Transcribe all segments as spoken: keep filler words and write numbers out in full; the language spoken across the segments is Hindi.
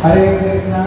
हरे कृष्णा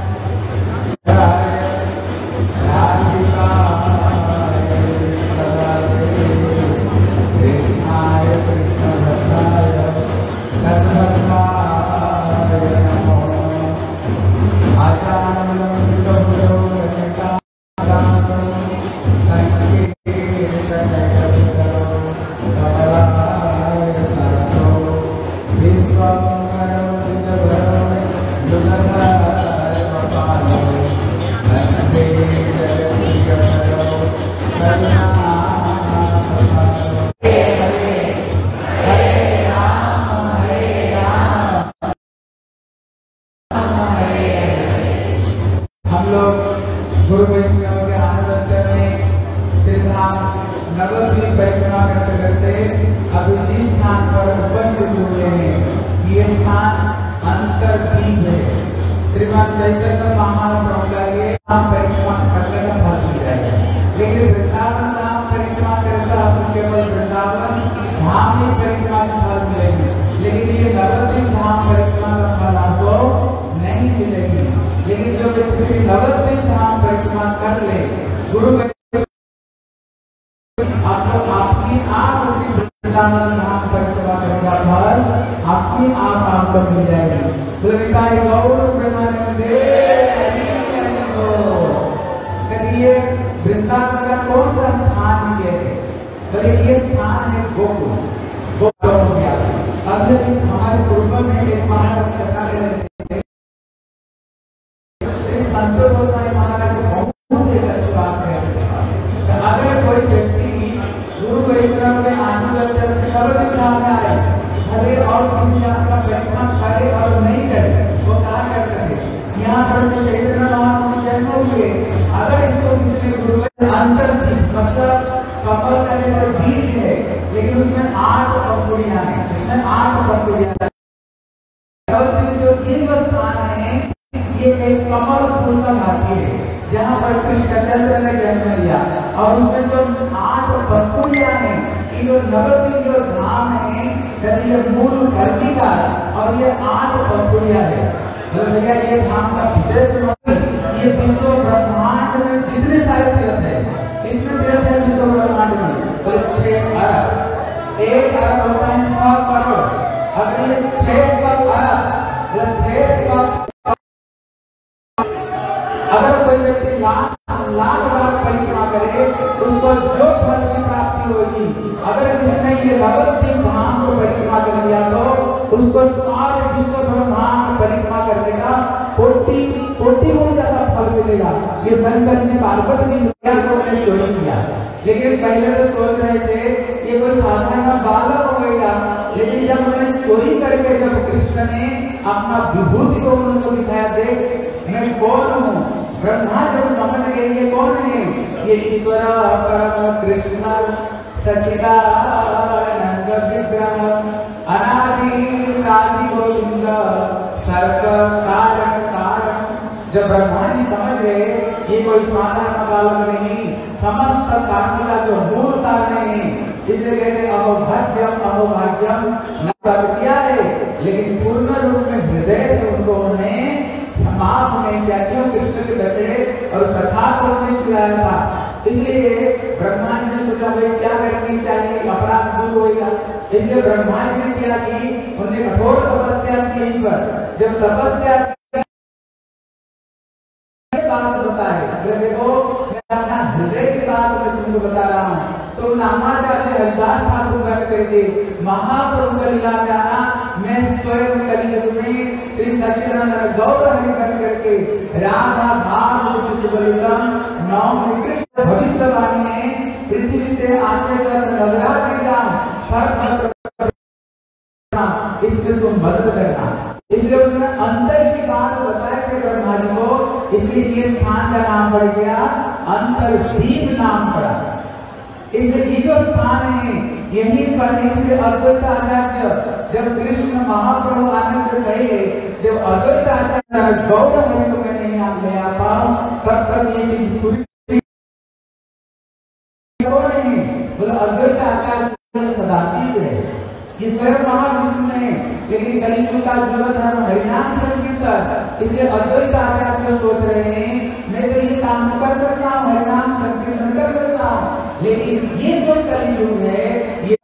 गुरु वैष्णव के आनंद में सिद्धांत नवद्वीप परिक्रमा करते करते अभी जिस स्थान पर उपस्थित हुए हैं ये स्थान अंतरदीप है। श्रीमान चैतन्य महाप्रभु का ये परिक्रमा करने का फल मिल जाएगा। लेकिन वृंदावन धाम परिक्रमा करता आपको केवल वृंदावन धाम ही परिक्रमा का फल मिलेगी, लेकिन ये नवद्वीप धाम परिक्रमा का फल आपको नहीं मिलेगी। लेकिन जो व्यक्ति नवद्वीप धाम परिक्रमा कर ले गुरु आपको आपकी आप वृंदावन धाम परिक्रमा करने का फल आपकी आप आपको मिल जाएगी। तो निताई गौर प्रेमानंदे करिए वृंदावन का कौन सा स्थान ये है? बोले ये स्थान है गोकुल। गोकुल हो गया। अब जब हमारे पूर्व में एक महाराज कथा ले रहे थे, संतो गोसाई महाराज बहुत एक अच्छी बात है। अगर कोई व्यक्ति गुरु वैष्णव के आनंद नवद्वीप धाम में आए, भले और किसी जात का परिक्रमा करे और नहीं करे, वो क्या करते हैं? यहाँ पर जो चैतन्य महाप्रभु जन्म हुए, अगर इसको किसी ने गुरु अंतरदीप मतलब कमल का जैसा बीज है, लेकिन उसमें आठ पंखुड़ियां हैं, इसमें आठ पंखुड़ियां हैं। जो तीन स्थान है ये एक कमल फूल का भाती है जहाँ पर कृष्णचंद्र ने जन्म लिया, और उसमें जो आठ पंखुड़ियां हैं, ये जो नवद्वीप जो धाम है ये मूल धरती का, और ये आठ पंखुड़ियां है। तो भैया ये धाम का विशेष ये विश्व ब्रह्मांड में जितने सारे तीर्थ है, इतने तीर्थ है विश्व ब्रह्मांड में, बोले छह अरब, एक अरब होता है सौ करोड़, अगर ये छह सौ अरब छह सौ अगर कोई व्यक्ति लाख लाख बार परिक्रमा करे उनको जो फल की प्राप्ति होगी, अगर जिसने ये नवद्वीप धाम को परिक्रमा कर लिया तो उसको सारे विश्व ब्रह्मांड परिक्रमा करने का कोटि कोटि गुण ज्यादा फल मिलेगा। ये शंकर ने पार्वती ने चोरी किया, लेकिन पहले तो सोच रहे थे ये कोई साधारण बालक होगा, लेकिन जब उन्होंने चोरी करके जब कृष्ण ने अपना विभूति को उनको दिखाया, देख मैं कौन हूँ, ब्रह्मा जब समझ गए ये कौन है, ये ईश्वर परम कृष्ण सच्चिदानंद विग्रह अनादि आदि गोविंद सर्व कारण कारण। जब ब्रह्मा जी समझ गए ये कोई साधारण बालक नहीं, समस्त कारण का जो मूल कारण है, इसलिए कहते अहोभाग्यम अहोभाग्यम न किया है, लेकिन पूर्ण रूप में हृदय से उनको उन्हें माफ नहीं किया, क्यों? कृष्ण के बच्चे और सखा को उन्हें चुराया था। इसलिए ब्रह्मा जी ने सोचा भाई क्या करनी चाहिए, अपराध दूर होगा। इसलिए ब्रह्मा जी ने क्या की, उन्हें कठोर तपस्या की। पर जब तपस्या बात बताए, देखो मैं अपना हृदय की बात मैं तुमको बता रहा हूँ, तो नामाचार्य हरिदास ठाकुर बैठ करके महाप्रभु का लीला जाना, मैं स्वयं कलियुग में श्री सच्चिदानंद गौर हरि बैठ करके राधा भाव सुबलितम नौ कृष्ण भविष्यवाणी है, पृथ्वी से आश्चर्य नवरात्रि का इसलिए तुम मदद करना। इसलिए उन्होंने अंतर की बात बताया कि ब्रह्मा जी को, इसलिए ये स्थान का नाम पड़ गया अंतरदीप नाम पड़ा। इसलिए ये जो स्थान है यही पर, इसलिए अद्वैत आचार्य जब कृष्ण महाप्रभु आने से पहले जब अद्वैत आचार्य गौर हरि को मैं नहीं आप ले आ पाऊं, तब तक ये चीज पूरी नहीं। बोला अद्वैत आचार्य सदाशिव है, ये स्वयं महाविष्णु है, लेकिन कलियुग का जीवन धर्म हरिनाम संकीर्तन, इसलिए अद्वैत आचार्य सोच रहे हैं मैं तो ये काम कर सकता हूँ, हरिनाम संकीर्तन कर सकता हूँ, लेकिन ये जो कलयुग है ये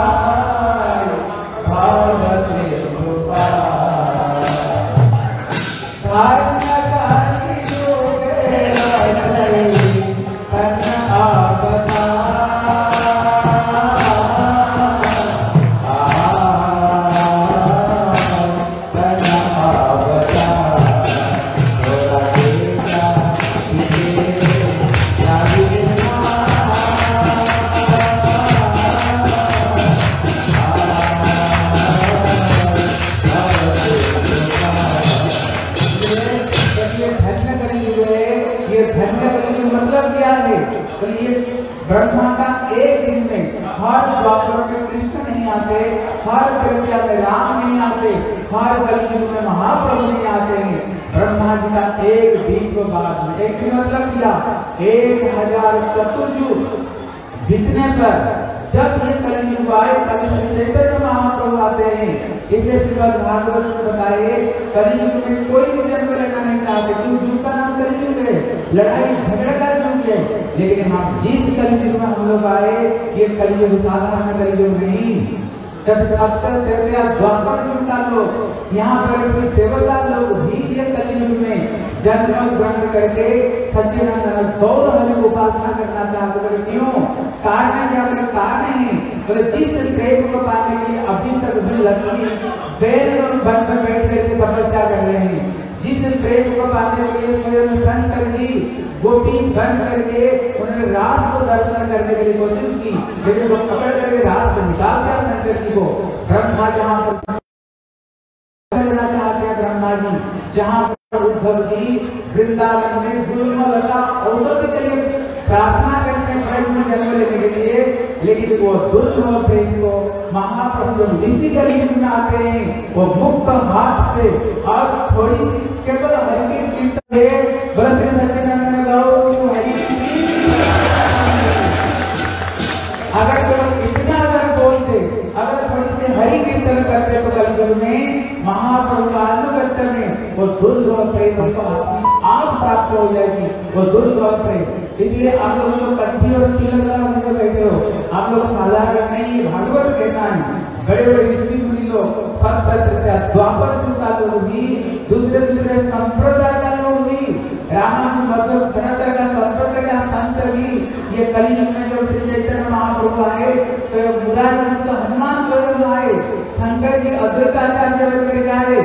ब्रह्मा का एक दिन में हर द्वापर में कृष्ण नहीं आते, हर कलियुग में राम नहीं आते, हर कलियुग में महाप्रभु नहीं आते हैं। ब्रह्मा जी का एक दिन को बाद में एक दिन मतलब क्या, एक हजार चतुर्युग बीतने पर जब ये कलियुग आए तब चैतन्य महाप्रभु आते हैं। इसलिए श्रीमद् भागवत में बताए कलियुग में कोई भी जन्म लेना नहीं चाहते, क्यों युग का नाम कलियुग है, लड़ाई झगड़ा का युग है। लेकिन हम जिस कलियुग में हम लोग आए ये कलियुग साधारण कलियुग नहीं, जब सत्तर त्रेता द्वापर युग का लोग यहाँ पर देवता लोग भी ये कलियुग में जन्म ग्रहण करके सच्चिदानंद गौर हरि की उपासना करना चाहते। बोले क्यों, कारण क्या, बोले कारण है बोले जिस प्रेम को पाने के लिए अभी तक भी लक्ष्मी बैल और वन में बैठ करके तपस्या कर रहे हैं, जिस प्रेम को पाने के लिए स्वयं शंकर जी गोपी बन करके उन्होंने रास को दर्शन करने के लिए कोशिश की, लेकिन वो पकड़ करके रास को निकाल दिया शंकर जी को। ब्रह्मा जहाँ पर लेना चाहते हैं, ब्रह्मा जी जहाँ पर उद्धव जी वृंदावन में गुरुमलता औषधि के लिए प्रार्थना करते हैं प्रेम में जन्म लेने के लिए, लेकिन वो दुर्लभ प्रेम को महाप्रभु जब ऋषि कलियुग में आते हैं वो मुक्त हाथ से और थोड़ी सी केवल हरि की कीर्तन है, बस श्री सच्चिदानंद गौर हरि की। अगर केवल इतना अगर बोलते, अगर थोड़ी सी हरि कीर्तन करते तो कलियुग में महाप्रभु का अनुगत्य में वो दुर्लभ प्रेम को आप प्राप्त हो जाएगी, वो दुर्लभ प्रेम। इसलिए आप लोग जो कंठी और तिलक लगा बैठे हो, आप लोग साधारण नहीं, भागवत कहना है। बड़े बड़े ऋषि मुनि लोग सत्तर द्वापर युग का लोग भी, दूसरे दूसरे संप्रदाय का लोग भी, रामानुज मध्व तरह का संप्रदाय का संत भी ये कलियुग में जो श्री चैतन्य महाप्रभु आए तो मुरारी तो हनुमान स्वयं आए, शंकर जी अद्वैताचार्य बनकर आए।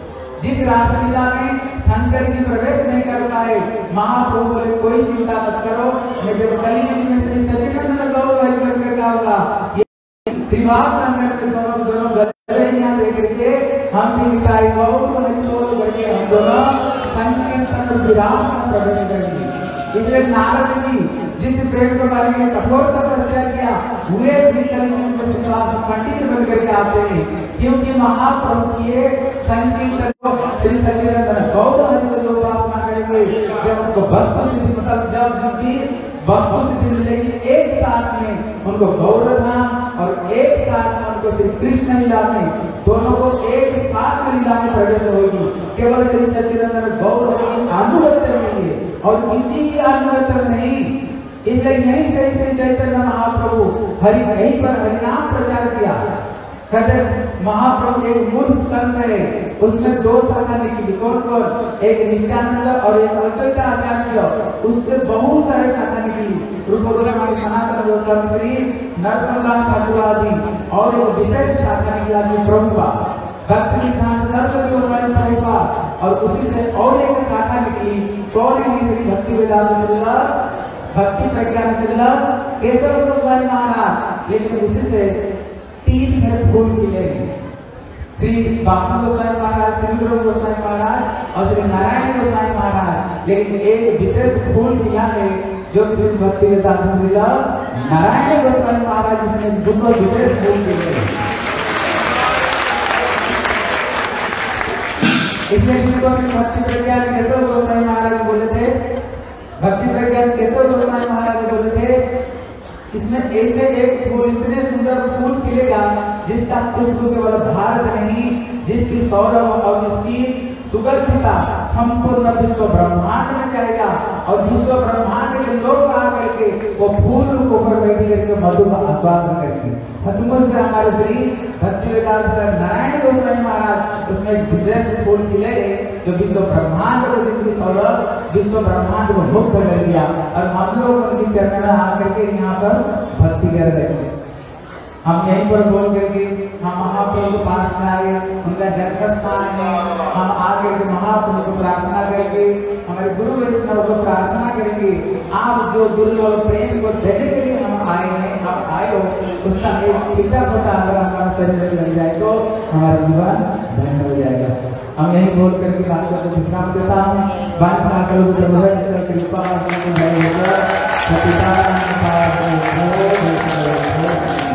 जिस रासलीला में शंकर जी प्रवेश नहीं कर पाए, महाप्रभु बोले कोई चिंता मत करो, मैं जब कलियुग में श्री सच्चिदानंद गौर हरि बनकर आऊंगा, श्रीवास शंकर के दोनों दोनों गले यहाँ दे करके हम भी निकाय गौर हरि बोल करके हम दोनों संकीर्तन विराट में प्रवेश करेंगे। इसलिए नारद जी जिस प्रेम के बारे में कठोर तपस्या किया हुए भी कलियुग में श्रीवास पंडित बनकर के आते हैं, क्योंकि महाप्रभु किए संकीर्तन को श्री सच्चिदानंद गौर हरि को उपासना करेंगे। जब उनको वस्तु सिद्धि मतलब जब सिद्धि वस्तु सिद्धि मिलेगी, एक साथ में उनको गौर धाम और एक साथ में उनको श्री कृष्ण लीला में, दोनों को एक साथ में लीला में प्रवेश होगी। केवल श्री सच्चिदानंद गौर हरि अनुगत्य में ही और किसी की अनुगत्य नहीं। इसलिए यहीं से श्री चैतन्य महाप्रभु हरि यहीं पर हरिनाम प्रचार किया। कहते महाप्रभु एक मूल स्कंद है, उसमें दो शाखा निकली, कौन कौन, एक नित्यानंद और एक अद्वैत आचार्य, उससे बहुत सारे शाखा निकली। रूप गोस्वामी, सनातन गोस्वामी, श्री नरोत्तमदास ठाकुर आदि, और एक विशेष शाखा निकला जो प्रभुपाद भक्ति सिद्धांत सरस्वती गोस्वामी प्रभुपाद, और उसी से और एक शाखा निकली, कौन है, श्री भक्ति वेदांत श्रीला भक्ति प्रज्ञान श्रीला केशव गोस्वामी महाराज। लेकिन उसी से तीन में फूल मिले, श्री बापू गोस्वामी महाराज, श्री गुरु गोस्वामी महाराज और श्री नारायण गोस्वामी महाराज। लेकिन एक विशेष फूल मिला है जो श्री भक्ति वेदांत श्रीला नारायण गोस्वामी महाराज, जिसमें दोनों विशेष फूल मिले। इसलिए जिनको भक्ति प्रज्ञान केशव गोस्वामी महाराज बोले थे, भक्ति प्रज्ञान केशव गोस्वामी महाराज बोले थे, इसमें एक से एक फूल, इतने सुंदर फूल खिलेगा जिसका खुशबू केवल भारत नहीं, जिसकी सौरभ और जिसकी सुगंधिता संपूर्ण विश्व ब्रह्मांड में जाएगा और विश्व ब्रह्मांड के लोग आकर के वो फूल के ऊपर बैठ करके मधु का आस्वादन करेंगे। हसमुख से हमारे श्री भक्ति वेदांत नारायण गोस्वामी महाराज उसमें एक विशेष फूल खिले जो विश्व ब्रह्मांड को जिनकी सौरभ विश्व ब्रह्मांड को मुक्त कर दिया और हम लोग उनकी चरण में आकर के यहाँ पर भक्ति कर रहे हैं। हम यहीं पर बोल करके हम महाप्रभु के पास में आए, उनका जन्म स्थान है, हम आकर के महाप्रभु को प्रार्थना करके हमारे गुरु वैष्णव को प्रार्थना करेंगे। आप जो दुर्लभ प्रेम को देने के लिए हम आए हैं, आप आए हो, उसका एक छिटा फटा अगर हमारा शरीर लग जाए तो हमारा जीवन धन्य हो जाएगा। हम यही बोल करके आपको को विश्राम देता हूँ। बादशाह करो कृपा